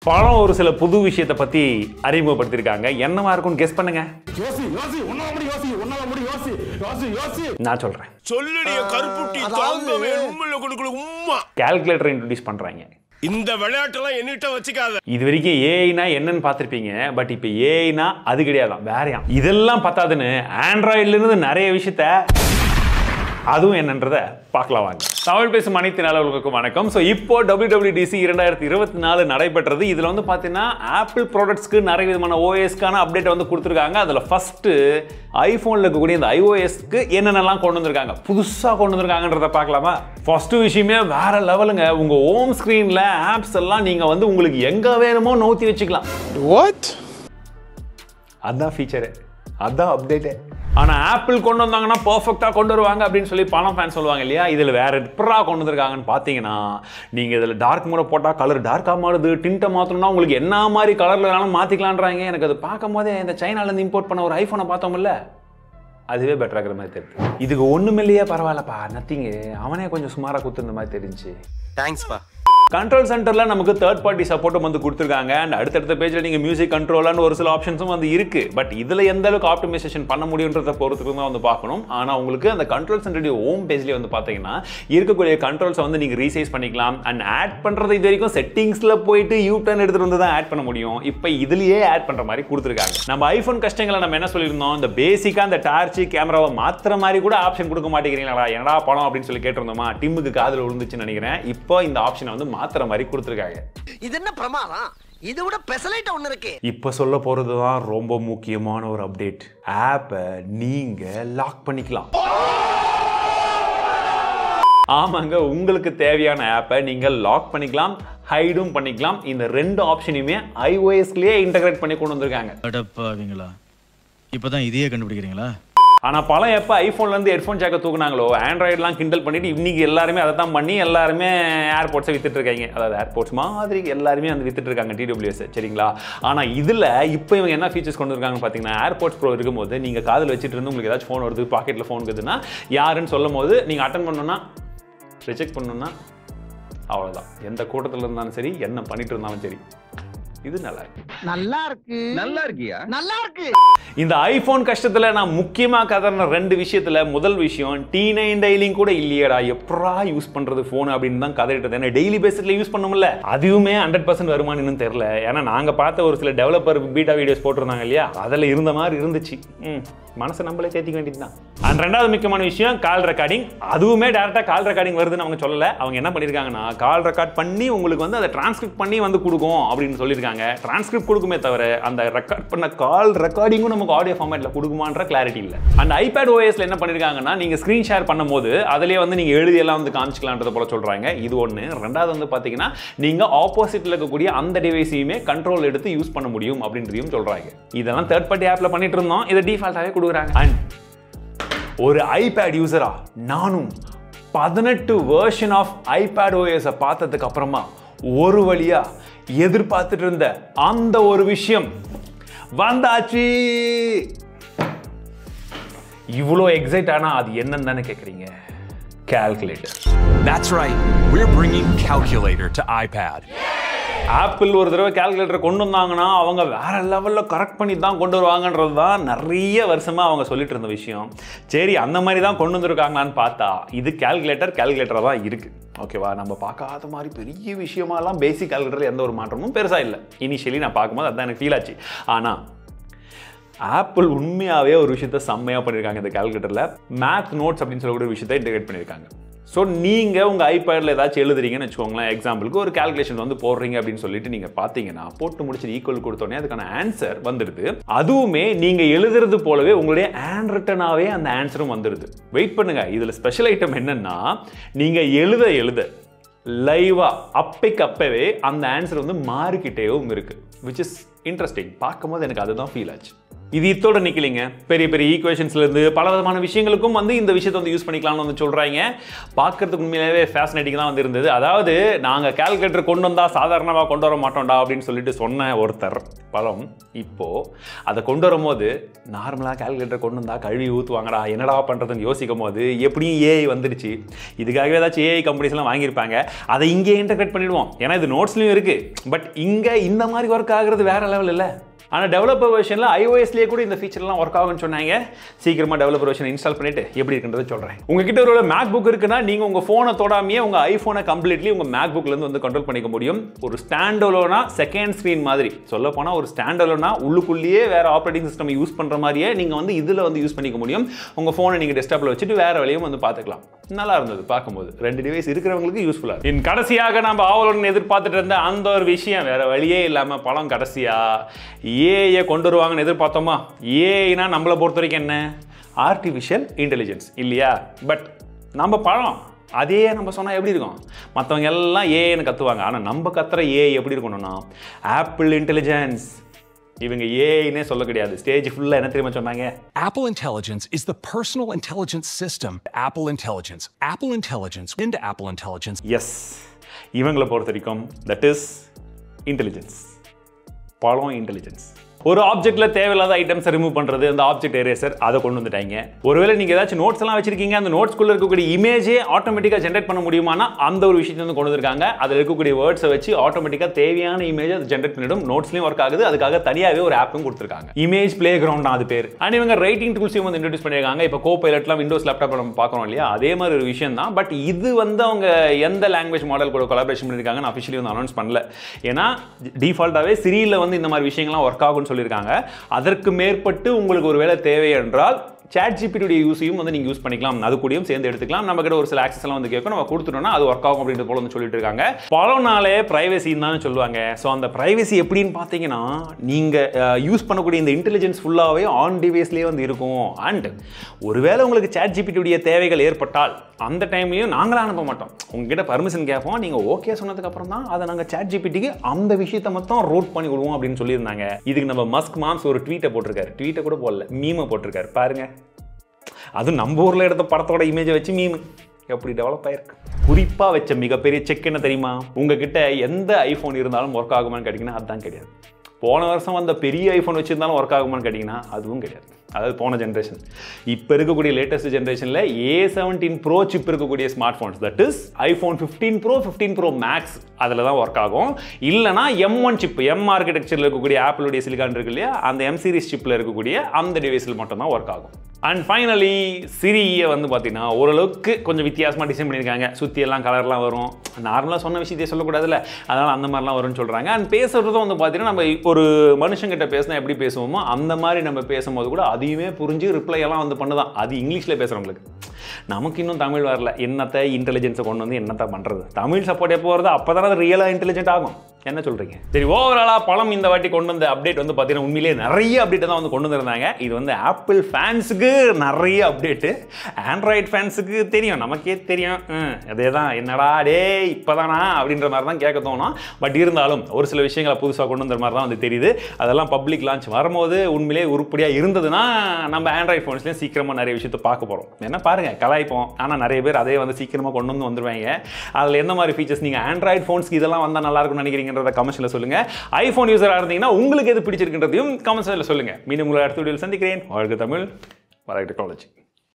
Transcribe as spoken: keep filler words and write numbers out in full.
பழம் ஒரு சில புது விஷயத்தை பத்தி அறிமுகப்படுத்திருக்காங்க. என்னவா இருக்கும்னு கெஸ் பண்ணுங்க. யோசி யோசி உன்னால முடி யோசி உன்னால முடி யோசி யோசி யோசி நான் சொல்றேன். சொல்லுடிய கருப்புட்டி தாங்கவே உம்மல குடுக்குற உம்மா. கால்குலேட்டர் இன்ட்ரோ듀ஸ் பண்றாங்க. இந்த விளையாட்டெல்லாம் என்னிட்ட வச்சுக்காத. இது வரைக்கும் ஏஐனா என்னன்னு பார்த்திருப்பீங்க. பட் இப்போ ஏஐனா அது கிடையாதான், வேறையா. இதெல்லாம் பத்தாதுன்னு ஆண்ட்ராய்டுல இருந்து நிறைய விஷயத்த அதுவும் என்னன்றதை பார்க்கலாம் வாங்க. தமிழ் பேசும் அனைத்து நல்லவர்களுக்கும் வணக்கம். ஸோ இப்போ டபிள்யூ டபிள்யூ டி சி இரண்டாயிரத்தி இருபத்தி நாலு நடைபெற்றது. இதில் வந்து பார்த்தீங்கன்னா ஆப்பிள் ப்ராடக்ட்ஸ்க்கு நிறைய விதமான ஓஎஸ்க்கான அப்டேட் வந்து கொடுத்துருக்காங்க. அதில் ஃபஸ்ட்டு ஐஃபோனில் இருக்கக்கூடிய இந்த ஐஓஎஸ்க்கு என்னென்னலாம் கொண்டு வந்திருக்காங்க, புதுசாக கொண்டு வந்திருக்காங்கன்றதை பார்க்கலாமா? ஃபஸ்ட்டு விஷயமே வேற லெவலுங்க. உங்கள் ஹோம் ஸ்க்ரீனில் ஆப்ஸ் எல்லாம் நீங்கள் வந்து உங்களுக்கு எங்கே வேணுமோ நோத்தி வச்சுக்கலாம். வாட்? அதான் ஃபீச்சரு, அதான் அப்டேட்டு. ஆனால் ஆப்பிள் கொண்டு வந்தாங்கன்னா பர்ஃபெக்டாக கொண்டு வருவாங்க அப்படின்னு சொல்லி பணம் ஃபேன் சொல்லுவாங்க இல்லையா? இதில் வேறு எப்படா கொண்டு வந்திருக்காங்கன்னு பார்த்தீங்கன்னா, நீங்கள் இதில் டார்க் மோட போட்டால் கலர் டார்க்காக மாறுது, டிண்ட்டை மாற்றணும்னா உங்களுக்கு என்ன மாதிரி கலரில் வேணாலும் மாற்றிக்கலான்றாங்க. எனக்கு அது பார்க்கும் போதே இந்த சைனாலேருந்து இம்போர்ட் பண்ண ஒரு ஐஃபோனை பார்த்தோம்ல, அதுவே பெட்டராக இருக்கிற மாதிரி தெரியுது. இதுக்கு ஒன்றும் இல்லையே, பரவாயில்லப்பா, நத்திங்கு, அவனே கொஞ்சம் சுமாராக குத்துருந்த மாதிரி தெரிஞ்சு. தேங்க்ஸ்ப்பா. கண்ட்ரோல் சென்டரில் நமக்கு தேர்ட் பார்ட்டி சப்போர்ட்டும் வந்து கொடுத்துருக்காங்க. அண்ட் அடுத்தடுத்த பேஜில் நீங்கள் மியூசிக் கண்ட்ரோலான்னு ஒரு சில ஆப்ஷன்ஸும் வந்து இருக்குது. பட் இதில் எந்த அளவுக்கு ஆப்டிமைசேஷன் பண்ண முடியுன்றதை பொறுத்துக்கு தான் வந்து பார்க்கணும். ஆனால் உங்களுக்கு அந்த கண்ட்ரோல் சென்டருடைய ஹோம் பேஜ்லேயே வந்து பார்த்தீங்கன்னா இருக்கக்கூடிய கண்ட்ரோல்ஸை வந்து நீங்கள் ரீசைஸ் பண்ணிக்கலாம். அண்ட் ஆட் பண்ணுறது இது வரைக்கும் செட்டிங்ஸில் போயிட்டு யூ டர்ன் எடுத்துகிட்டு வந்து தான் ஆட் பண்ண முடியும். இப்போ இதுலேயே ஆட் பண்ணுற மாதிரி கொடுத்துருக்காங்க. நம்ம ஐஃபோன் கஷ்டங்களை நம்ம என்ன சொல்லியிருந்தோம், இந்த பேசிக்காக அந்த டார்ச்சி கேமராவை மாற்றுற மாதிரி கூட ஆப்ஷன் கொடுக்க மாட்டேங்கிறீங்களா, என்னடா படம் அப்படின்னு சொல்லி கேட்டிருந்தோமா? டிம்முக்கு காதில் விழுந்துச்சுன்னு நினைக்கிறேன். இப்போ இந்த ஆப்ஷனை வந்து மாத்துற மாதிரி கொடுத்துருக்காங்க. இது என்ன பிரமாதம்? இதை விட பெசலைட் ஒன்னு இருக்கு. இப்ப சொல்ல போறது தான் ரொம்ப முக்கியமான ஒரு அப்டேட். ஆப்பை நீங்க லாக் பண்ணிக்கலாம். ஆமாங்க, உங்களுக்கு தேவையான ஆப்பை நீங்க லாக் பண்ணிக்கலாம், ஹைடும் பண்ணிக்கலாம். இந்த ரெண்டு ஆப்ஷனையுமே ஐஓஎஸ்லயே இன்டகிரேட் பண்ணி கொண்டு வந்திருக்காங்க. அடப்பாவீங்களா, இப்பதான் இதையே கண்டுபிடிக்கிறீங்களா? ஆனால் பல எப்போ ஐஃபோன்லேருந்து ஹெட்ஃபோன் ஜாக்கை தூக்குனாங்களோ, ஆண்ட்ராய்டெலாம் கிண்டல் பண்ணிட்டு இன்னைக்கு எல்லாருமே அதை தான் பண்ணி எல்லாருமே ஏர்போர்ட்ஸை வித்துட்டு இருக்காங்க. அதாவது ஏர்போர்ட்ஸ் மாதிரி எல்லாருமே வந்து வித்துட்டு இருக்காங்க டிடபிள்யூஎஸ், சரிங்களா? ஆனால் இதில் இப்போ இவங்க என்ன ஃபீச்சர்ஸ் கொண்டு இருக்காங்கன்னு பார்த்தீங்கன்னா, ஏர்போர்ட்ஸ் ப்ரோ இருக்கும்போது நீங்கள் காதில் வச்சுட்டு இருந்து உங்களுக்கு ஏதாச்சும் ஃபோன் வருது, பாக்கெட்டில் ஃபோன் இருக்குதுன்னா யாருன்னு சொல்லும் போது நீங்கள் அட்டன் பண்ணணும்னா, ரிஜெக்ட் பண்ணணும்னா அவ்வளோதான். எந்த கூட்டத்தில் இருந்தாலும் சரி, என்ன பண்ணிட்டு இருந்தாலும் சரி, இது நல்லா இருக்கு. நல்லா இருக்கு. நல்லா இருக்கியா? நல்லா இருக்கு. இந்த ஐபோன் கஷ்டத்துல நான் முக்கியமா கதறின ரெண்டு விஷயத்துல முதல் விஷயம், டி நைன் டைலிங் கூட இல்லையடா, எப்படா யூஸ் பண்றது போன் அப்படின்னு தான் கதறிட்டது. ஏன்னா டெய்லி பேசிஸ்ல யூஸ் பண்ணும்ல, அதுவுமே ஹண்ட்ரட் பர்சன்ட் வருமானு தெரியல. ஏன்னா நாங்க பார்த்த ஒரு சில டெவலப்பர் பீட்டா வீடியோஸ் போட்டிருந்தாங்க இல்லையா, அதுல இருந்த மாதிரி இருந்துச்சு. மனசை நம்மளே தேத்திக்க வேண்டியதுதான். அண்ட் ரெண்டாவது முக்கியமான விஷயம், கால் ரெக்கார்டிங். அதுவுமே டேரக்டா கால் ரெக்கார்டிங் வருதுன்னு அவங்க சொல்லல. அவங்க என்ன பண்ணிருக்காங்கன்னா, கால் ரெக்கார்ட் பண்ணி உங்களுக்கு வந்து அதை டிரான்ஸ்கிரிப்ட் பண்ணி வந்து கொடுக்கும் அப்படின்னு சொல்லியிருக்காங்க. டிரான்ஸ்கிரிப்ட் கொடுக்குமே தவிர அந்த ரெக்கார்ட் பண்ண கால் ரெக்கார்டிங்கும் நமக்கு ஆடியோ ஃபார்மேட்ல கொடுக்குமான்ற கிளாரிட்டி இல்ல. அண்ட் ஐபேட் ஓஎஸ்ல என்ன பண்ணிருக்காங்கன்னா, நீங்க ஸ்கிரீன் ஷேர் பண்ணும்போது அதிலே வந்து நீங்க எழுதி எல்லாம் வந்து காமிச்சிக்கலாம்ன்றத போல சொல்றாங்க. இது ஒண்ணு. ரெண்டாவது வந்து பாத்தீங்கன்னா, நீங்க ஆப்போசிட்ல இருக்கக்கூடிய அந்த டிவைஸையுமே கண்ட்ரோல் எடுத்து யூஸ் பண்ண முடியும் அப்படின்றதையும் சொல்றாங்க. இதெல்லாம் தேர்ட் பார்ட்டி ஆப்ல பண்ணிட்டு இருந்தோம், இதை டிஃபால்ட்டாவே கொடுக்குறாங்க. அண்ட் ஒரு ஐபேட் யூசரா நானும் பதினெட்டு வெர்ஷன் ஆஃப் ஐபேட்ஓஎஸ் பார்த்ததுக்கு அப்புறமா ஒரு வழியா எதிர்பார்த்துட்டு இருந்த அந்த ஒரு விஷயம் வந்தாச்சு. இவ்வளோ எக்ஸைட் ஆனா அது என்னன்னு தானே கேக்குறீங்க? Calculator. That's right. We're bringing calculator to iPad. Apple ஒரு தடவை கால்குலேட்டர் கொண்டு வந்தாங்கன்னா அவங்க வேற லெவலில் கரெக்ட் பண்ணி தான் கொண்டு வருவாங்கன்றது தான் நிறைய வருஷமாக அவங்க சொல்லிட்டு இருந்த விஷயம். சரி, அந்த மாதிரி தான் கொண்டு வந்துருக்காங்களான்னு பார்த்தா இது கால்குலேட்டர் கால்குலேட்டராக தான் இருக்குது. ஓகேவா? நம்ம பார்க்காத மாதிரி பெரிய விஷயமாலாம் பேசிக் கால்குலேட்டரில் எந்த ஒரு மாற்றமும் பெருசாக இல்லை. இனிஷியலி நான் பார்க்கும்போது அதுதான் எனக்கு ஃபீல் ஆச்சு. ஆனால் ஆப்பிள் உண்மையாகவே ஒரு விஷயத்த செம்மையாக பண்ணியிருக்காங்க. இந்த கால்குலேட்டரில் மேத் நோட்ஸ் அப்படின்னு சொல்லக்கூடிய விஷயத்தை இன்டெகிரேட் பண்ணியிருக்காங்க. ஸோ நீங்கள் உங்கள் ஐபேடில் ஏதாச்சும் எழுதுறீங்கன்னு வச்சுக்கோங்களேன், எக்ஸாம்பிளுக்கு ஒரு கால்குலேஷன் வந்து போடுறீங்க அப்படின்னு சொல்லிட்டு நீங்கள் பார்த்தீங்கன்னா, போட்டு முடிச்சுட்டு ஈக்குவல் கொடுத்தோடனே அதுக்கான ஆன்சர் வந்துடுது. அதுவுமே நீங்கள் எழுதுறது போலவே உங்களுடைய ஹேண்ட் ரிட்டனாகவே அந்த ஆன்சரும் வந்துடுது. வெயிட் பண்ணுங்க, இதில் ஸ்பெஷல் ஐட்டம் என்னன்னா, நீங்கள் எழுத எழுத லைவா அப்பைக்கு அப்பவே அந்த ஆன்சர் வந்து மாறிக்கிட்டேவும் இருக்கு. Which is interesting. பார்க்கும்போது எனக்கு அதுதான் ஃபீல் ஆச்சு. இது இத்தோட நிக்கலிங்க. பெரிய பெரிய ஈக்குவேஷன்ஸ்ல இருந்து பல விதமான விஷயங்களுக்கும் வந்து இந்த விஷயத்தை வந்து யூஸ் பண்ணிக்கலாம்னு வந்து சொல்றாங்க. பார்க்கிறதுக்கு உண்மையிலேயே ஃபேசினேட்டிங் தான் வந்து இருந்தது. அதாவது நாங்க கால்குலேட்டர் கொண்டு வந்தா சாதாரணமா கொண்டு வர மாட்டோம்டா அப்படின்னு சொல்லிட்டு சொன்ன ஒருத்தர் பழம் இப்போ அதை கொண்டு வரும்போது நார்மலா கால்குலேட்டர் கொண்டு வந்தா கழுவி ஊத்துவாங்கடா என்னடா பண்றதுன்னு யோசிக்கும் போது எப்படியும் ஏஐ வந்துடுச்சு. இதுக்காகவே ஏதாச்சும் ஏஐ கம்பெனிஸ் எல்லாம் வாங்கியிருப்பாங்க. அதை இங்கே இன்டகிரேட் பண்ணிடுவோம். ஏன்னா இது நோட்ஸ்லயும் இருக்கு. பட் இங்க இந்த மாதிரி ஒர்க் ஆகுறது வேற லெவல் இல்லை. ஆனால் டெவலப்பர் வெர்ஷனில் ஐஓஎஸ்லேயே கூட இந்த ஃபீச்சர்லாம் ஒர்க் ஆகும்னு சொன்னாங்க. சீக்கிரமாக டெவலப்பர் வெர்ஷன் இன்ஸ்டால் பண்ணிட்டு எப்படி இருக்குன்றதை சொல்கிறேன். உங்ககிட்ட ஒரு மேக் புக் இருக்குன்னா நீங்கள் உங்கள் ஃபோனை தொடாமையே உங்கள் ஐஃபோனை கம்ப்ளீட்லி உங்கள் மேக் புக்லேருந்து வந்து கண்ட்ரோல் பண்ணிக்க முடியும். ஒரு ஸ்டாண்ட் அலோனா செகண்ட் ஸ்க்ரீன் மாதிரி சொல்ல போனால் ஒரு ஸ்டாண்ட் அலோனா உள்ளுக்குள்ளேயே வேறு ஆப்ரேட்டிங் சிஸ்டம் யூஸ் பண்ணுற மாதிரியே நீங்கள் வந்து இதில் வந்து யூஸ் பண்ணிக்க முடியும். உங்கள் ஃபோனை நீங்கள் டெஸ்க்டாப்பில் வச்சுட்டு வேறு வழியும் வந்து பார்த்துக்கலாம். நல்லா இருந்தது பார்க்கும்போது. ரெண்டு டிவைஸ் இருக்கிறவங்களுக்கு யூஸ்ஃபுல்லாக. இன் கடைசியாக நம்ம ஆவலுடன் எதிர்பார்த்துட்டு இருந்த அந்த ஒரு விஷயம் வேறு வழியே இல்லாமல் பழம் கடைசியாக ஏஐ கொண்டு வருவாங்கன்னு எதிர்பார்த்தோமா? ஏஐனா நம்மளை பொறுத்த வரைக்கும் என்ன? ஆர்டிஃபிஷியல் இன்டெலிஜென்ஸ் இல்லையா? பட் நம்ம பழம் அதே நம்ம சொன்னால் எப்படி இருக்கும்? மற்றவங்க எல்லாம் ஏஐன்னு கற்றுவாங்க. ஆனால் நம்ம கத்துற ஏஐ எப்படி இருக்கணும்னா ஆப்பிள் இன்டெலிஜென்ஸ். இவங்க ஏஐனே சொல்ல கிடையாது. ஸ்டேஜ் ஃபுல்லாக என்ன தெரியுமா சொன்னாங்க? Apple Intelligence is the personal intelligence system. Apple Intelligence. Apple Intelligence into Apple Intelligence. Yes, இவங்களை பொறுத்த வரைக்கும் தட் இஸ் இன்டெலிஜென்ஸ். பழம் இன்டெலிஜென்ஸ். ஒரு ஆப்ஜெக்ட்ல தேவையில்லாத ஐட்டம்ஸ் ரிமூவ் பண்றது, அந்த ஆப்ஜெக்ட் எரேசர் அதை கொண்டு வந்துட்டாங்க. ஒருவேளை நீங்க ஏதாச்சும் நோட்ஸ் எல்லாம் வச்சிருக்கீங்க, அந்த நோட்ஸ்குள்ள இருக்கக்கூடிய இமேஜே ஆட்டோமேட்டிக்கா ஜென்ரேட் பண்ண முடியுமானா அந்த ஒரு விஷயத்தை வந்து கொண்டு வந்திருக்காங்க. அதில் இருக்கக்கூடிய வேர்ட்ஸை வச்சு ஆட்டோமேட்டிக்கா தேவையான இமேஜ் அது ஜென்ரேட் பண்ணிடும். நோட்ஸ்லயும் ஒர்க் ஆகுது. அதுக்காக தனியாகவே ஒரு ஆப்பும் கொடுத்துருக்காங்க. இமேஜ் பிளே கிரவுண்ட் அது பேர். அண்ட் இவங்க ரைட்டிங் டூல்ஸையும் வந்து இன்ட்ரோடியூஸ் பண்ணிருக்காங்க. இப்போ கோ பைலட்லாம் விண்டோஸ் லேப்டாப் நம்ம பார்க்கறோம் இல்லையா? அதே மாதிரி ஒரு விஷயம் தான். பட் இது வந்து அவங்க எந்த லாங்குவேஜ் மாடல் கூட கொலாபரேஷன் பண்ணிருக்காங்கன்னு அஃபிஷியலி வந்து அனௌன்ஸ் பண்ணல. ஏன்னா டிஃபால்ட்டாவே சிரியில் வந்து இந்த மாதிரி விஷயங்கள்லாம் ஒர்க் ஆகும்னு சொல்லியிருக்காங்க. அதற்கு மேற்பட்டு உங்களுக்கு ஒரு வேலை தேவை என்றால் சாட் ஜிபிடியுடைய யூஸையும் வந்து நீங்கள் யூஸ் பண்ணிக்கலாம். அது கூடயும் சேர்ந்து எடுத்துக்கலாம். நம்ம கிட்ட ஒரு சில ஆக்சஸ் எல்லாம் வந்து கேட்கும். நம்ம கொடுத்துட்டோம்னா அது ஒர்க் ஆகும் அப்படின்றது போல வந்து சொல்லிட்டு இருக்காங்க. பல நாளே பிரைவசின்னு தான் சொல்லுவாங்க. ஸோ அந்த பிரைவசி எப்படின்னு பார்த்தீங்கன்னா நீங்கள் யூஸ் பண்ணக்கூடிய இந்த இன்டெலிஜென்ஸ் ஃபுல்லாகவே ஆன் டிவைஸ்லேயே வந்து இருக்கும். அண்ட் ஒருவேளை உங்களுக்கு சாட் ஜிபிடியுடைய தேவைகள் ஏற்பட்டால் அந்த டைம்லையும் நாங்களாம் அனுப்ப மாட்டோம். உங்ககிட்ட பர்மிஷன் கேட்போம். நீங்கள் ஓகே சொன்னதுக்கு அப்புறம் தான் அதை நாங்கள் சாட் ஜிபிடிக்கு அந்த விஷயத்தை மட்டும் ரூட் பண்ணி விடுவோம் அப்படின்னு சொல்லியிருந்தாங்க. இதுக்கு நம்ம மஸ்க் மாம்ஸ் ஒரு ட்வீட்டை போட்டிருக்காரு. ட்வீட்டை கூட போடல, மீமை போட்டிருக்காரு பாருங்க. அது நம்ம ஊரில் எடுத்த படத்தோட இமேஜை வச்சு மீம் எப்படி டெவலப் ஆயிருக்கு. குறிப்பாக வச்ச மிகப்பெரிய செக் என்ன தெரியுமா? உங்ககிட்ட எந்த ஐஃபோன் இருந்தாலும் ஒர்க் ஆகுமான்னு கேட்டிங்கன்னா அதுதான் கிடையாது. போன வருஷம் வந்த பெரிய ஐஃபோன் வச்சுருந்தாலும் ஒர்க் ஆகுமான்னு கேட்டிங்கன்னா அதுவும் கிடையாது. அதாவது போன ஜென்ரேஷன். இப்போ இருக்கக்கூடிய லேட்டஸ்ட் ஜென்ரேஷனில் ஏ செவன்டீன் ப்ரோ சிப் இருக்கக்கூடிய smartphones, that is iPhone fifteen pro fifteen pro max அதில் தான் ஒர்க் ஆகும். இல்லைனா எம் ஒன் சிப் எம் ஆர்கிடெக்சரில் இருக்கக்கூடிய ஆப்பிளுடைய சிலிகான் இருக்கு இல்லையா, அந்த எம் சீரிஸ் சிப்பில் இருக்கக்கூடிய அந்த டிவைஸில் மட்டும்தான் ஒர்க் ஆகும். அண்ட் ஃபைனலி சிரியை வந்து பார்த்தீங்கன்னா ஓரளவுக்கு கொஞ்சம் வித்தியாசமாக டிசைன் பண்ணியிருக்காங்க. சுற்றி எல்லாம் கலர்லாம் வரும். நார்மலாக சொன்ன விஷயத்தையே சொல்லக்கூடாதுல்ல, அதனால் அந்த மாதிரிலாம் வரும்னு சொல்கிறாங்க. அண்ட் பேசுகிறதும் வந்து பார்த்தீங்கன்னா நம்ம ஒரு மனுஷங்கிட்ட பேசினா எப்படி பேசுவோமோ அந்த மாதிரி நம்ம பேசும்போது கூட அதையுமே புரிஞ்சு ரிப்ளை எல்லாம் வந்து பண்ணுதான். அது இங்கிலீஷில் பேசுகிறவங்களுக்கு. நமக்கு இன்னும் தமிழ் வரல. என்னத்தை இன்டெலிஜென்ஸை கொண்டு வந்து என்னத்தை பண்ணுறது? தமிழ் சப்போர்ட் எப்போ வருது அப்போ தானே அது ரியலாக இன்டெலிஜென்ட் ஆகும். என்ன சொல்கிறீங்க? சரி, ஓவராலாக பழம் இந்த வாட்டி கொண்டு வந்த அப்டேட் வந்து பார்த்தீங்கன்னா உண்மையிலேயே நிறைய அப்டேட் தான் வந்து கொண்டு வந்திருந்தாங்க. இது வந்து ஆப்பிள் ஃபேன்ஸுக்கு நிறைய அப்டேட்டு, ஆண்ட்ராய்டு ஃபேன்ஸுக்கு தெரியும், நமக்கே தெரியும். அதே தான் என்னடா டே இப்போதானா அப்படின்ற மாதிரி தான் கேட்க தோணும். பட் இருந்தாலும் ஒரு சில விஷயங்களை புதுசாக கொண்டு வந்த மாதிரி தான் வந்து தெரியுது. அதெல்லாம் பப்ளிக் லான்ச் வரும்போது உண்மையிலேயே உருப்படியாக இருந்ததுன்னா நம்ம ஆண்ட்ராய்டு ஃபோன்ஸ்லேயும் சீக்கிரமாக நிறைய விஷயத்தை பார்க்க போகிறோம். என்ன பாருங்கள், கலாய்ப்போம். ஆனால் நிறைய பேர் அதே வந்து சீக்கிரமாக கொண்டு வந்து வந்துடுவாங்க. அதில் எந்த மாதிரி ஃபீச்சர்ஸ் நீங்கள் ஆண்ட்ராய்டு ஃபோன்ஸ்க்கு இதெல்லாம் வந்தால் நல்லா இருக்கும்னு நினைக்கிறீங்க கமெண்ட்ஸ்ல சொல்லுங்க. ஐபோன் யூசரா இருந்தீங்கன்னா உங்களுக்கு எது பிடிச்சிருக்குன்றதையும் கமெண்ட்ஸ்ல சொல்லுங்க. மீண்டும் உங்களை அடுத்த வீடியோவில் சந்திக்கிறேன். வாழ்க தமிழ், வளர்க டெக்னாலஜி.